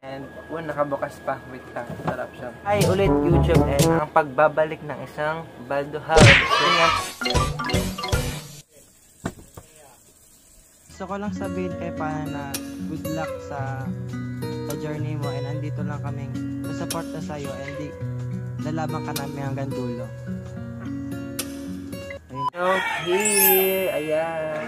And nakabukas pa. Wait lang, sarap siya. Hi ulit YouTube and ang pagbabalik ng isang Baldo House. Gusto ko lang sabihin kay Pana na good luck sa journey mo and andito lang kaming susuporta sa'yo and lalaban ka namin hanggang dulo. Ayun. Okay, ayan.